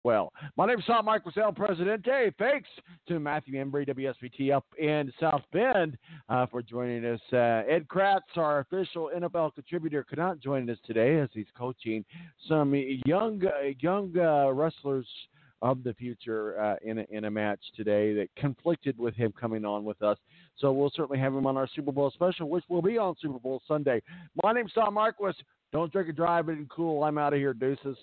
Well, my name is Tom Michael El Presidente. Thanks to Matthew Embry, WSBT up in South Bend for joining us. Ed Kratz, our official NFL contributor, could not join us today as he's coaching some young wrestlers of the future in a match today that conflicted with him coming on with us. So we'll certainly have him on our Super Bowl special, which will be on Super Bowl Sunday. My name's Tom Marquis. Don't drink and drive it and cool. I'm out of here, deuces.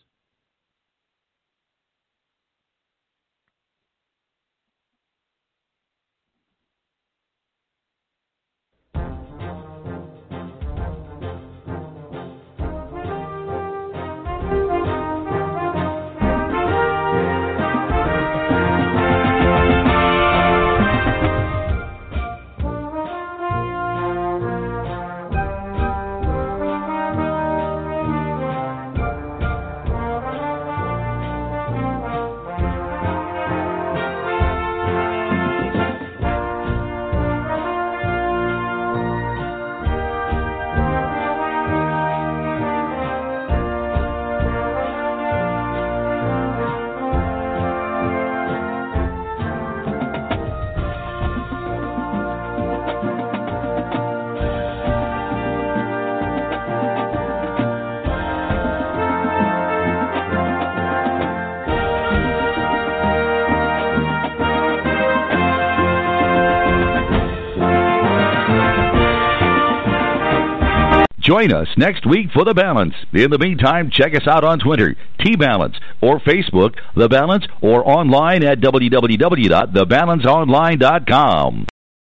Join us next week for The Balance. In the meantime, check us out on Twitter, T-Balance, or Facebook, The Balance, or online at www.thebalanceonline.com.